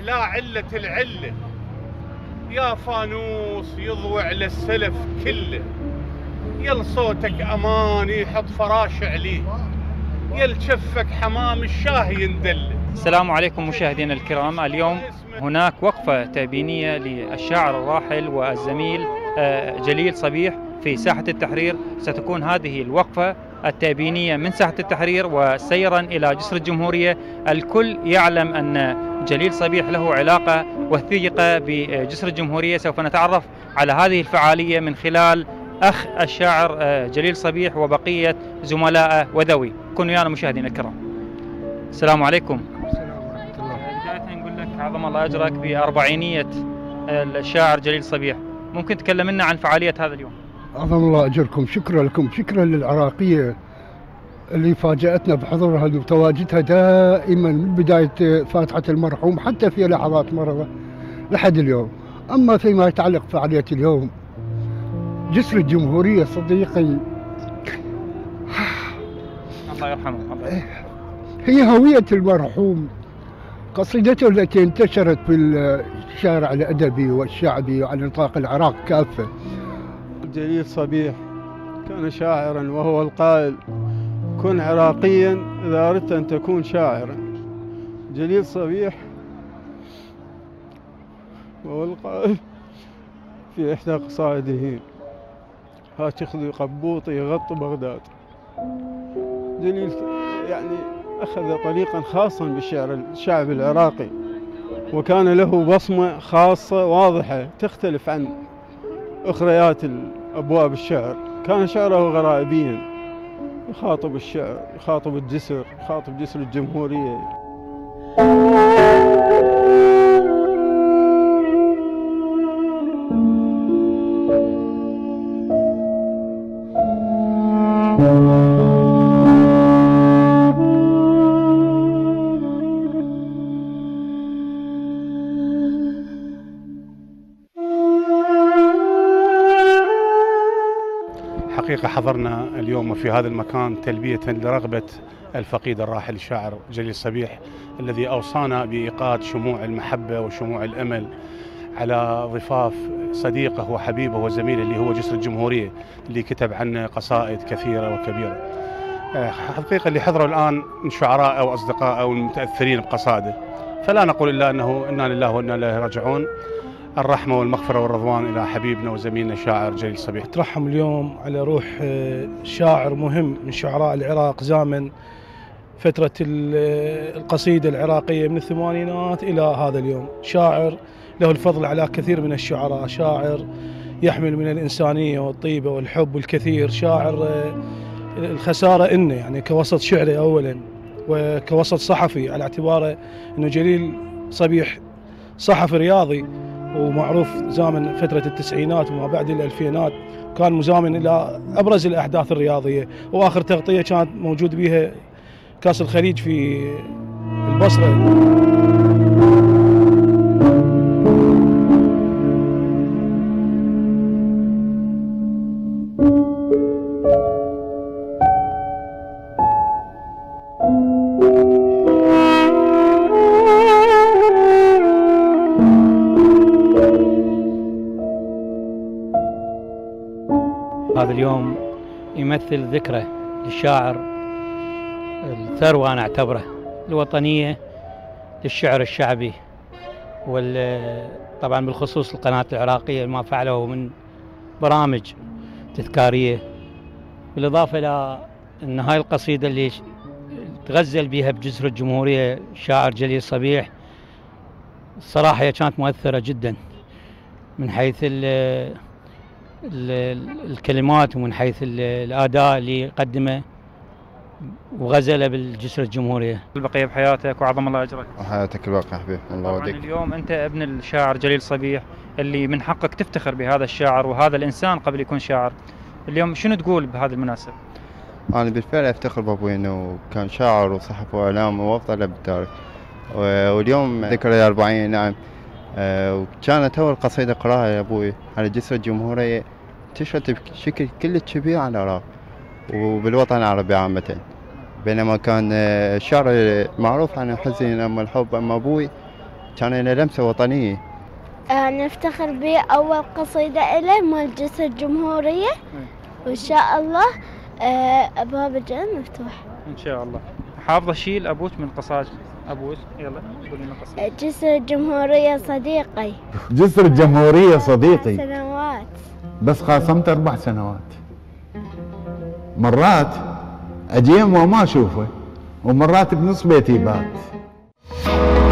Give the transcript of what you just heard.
لا علة العلة، يا فانوس يضوع للسلف كله، يل صوتك أمان يحط فراش عليه، يل شفك حمام الشاهي يندل. السلام عليكم مشاهدينا الكرام. اليوم هناك وقفة تأبينية للشاعر الراحل والزميل جليل صبيح في ساحة التحرير. ستكون هذه الوقفة التأبينية من ساحة التحرير وسيرا إلى جسر الجمهورية. الكل يعلم أن جليل صبيح له علاقة وثيقة بجسر الجمهورية. سوف نتعرف على هذه الفعالية من خلال أخ الشاعر جليل صبيح وبقية زملائه وذوي. كونوا ويانا مشاهدينا الكرام. السلام عليكم. بداية نقول لك عظم الله أجرك بأربعينية الشاعر جليل صبيح. ممكن تكلم لنا عن فعالية هذا اليوم؟ عظم الله أجركم، شكرا لكم، شكرا للعراقية اللي فاجأتنا بحضورها وتواجدها دائما من بداية فاتحة المرحوم حتى في لحظات مرضه لحد اليوم. أما فيما يتعلق بفعالية اليوم، جسر الجمهورية صديقي الله يرحمه هي هوية المرحوم. قصيدته التي انتشرت في الشارع الأدبي والشعبي على نطاق العراق كافة. جليل صبيح كان شاعرا، وهو القائل: كن عراقيا إذا أردت أن تكون شاعرا. جليل صبيح وهو القائل في إحدى قصائده: هاتخذ قبوطي يغط بغداد. جليل يعني أخذ طريقا خاصا بالشعر الشعبي العراقي، وكان له بصمة خاصة واضحة تختلف عن أخريات أبواب الشعر. كان شعره غرائبيا، يخاطب الشعر، يخاطب الجسر، يخاطب جسر الجمهورية. حقيقة حضرنا اليوم في هذا المكان تلبية لرغبة الفقيد الراحل الشاعر جليل صبيح، الذي أوصانا بإيقاد شموع المحبة وشموع الأمل على ضفاف صديقه وحبيبه وزميله اللي هو جسر الجمهورية، اللي كتب عنه قصائد كثيرة وكبيرة. حقيقة اللي حضروا الآن من شعراء أو أصدقاء أو المتأثرين بقصائده، فلا نقول إلا أنه إنا لله وإنا إليه راجعون. الرحمة والمغفرة والرضوان إلى حبيبنا وزميلنا الشاعر جليل صبيح. أترحم اليوم على روح شاعر مهم من شعراء العراق، زامن فترة القصيدة العراقية من الثمانينات إلى هذا اليوم. شاعر له الفضل على كثير من الشعراء، شاعر يحمل من الإنسانية والطيبة والحب الكثير. شاعر الخسارة إنه يعني كوسط شعري أولا وكوسط صحفي، على اعتباره أنه جليل صبيح صحفي رياضي ومعروف زامن فترة التسعينات وما بعد الألفينات، كان مزامن إلى أبرز الأحداث الرياضية. وآخر تغطية كانت موجود بها كأس الخليج في البصرة. هذا اليوم يمثل ذكرى للشاعر الثروة، أنا أعتبره الوطنية للشعر الشعبي، طبعا بالخصوص القناة العراقية ما فعله من برامج تذكارية، بالإضافة إلى أن هاي القصيدة اللي تغزل بها بجسر الجمهورية الشاعر جليل صبيح، الصراحة هي كانت مؤثرة جدا من حيث الكلمات ومن حيث الأداء اللي قدمه وغزله بالجسر الجمهورية. البقية بحياتك وعظم الله أجرك. وحياتك الباقية حبيبي، الله يوديك. اليوم أنت ابن الشاعر جليل صبيح، اللي من حقك تفتخر بهذا الشاعر وهذا الإنسان قبل يكون شاعر. اليوم شنو تقول بهذه المناسبة؟ أنا بالفعل أفتخر بأبوي أنه كان شاعر وصحفي وإعلام وأفضل بالتاريخ، واليوم ذكرى 40. نعم، وكانت أول قصيدة قراها يا أبوي على جسر الجمهورية انتشرت بشكل كل كبير على العراق وبالوطن العربي عامة. بينما كان الشعر معروف عن حزين أما الحب أما أبوي كان له لمسة وطنية. نفتخر به أول قصيدة إليه مال جسر الجمهورية، وإن شاء الله أبواب الجنة مفتوح إن شاء الله. حافظة شيء لأبوك من قصائد أبوك؟ يلا قولي لنا قصيدة. جسر الجمهورية صديقي. جسر الجمهورية صديقي. سنوات. بس خاصمت 4 سنوات. مرات أجي وما أشوفه، ومرات بنص بيتي بات.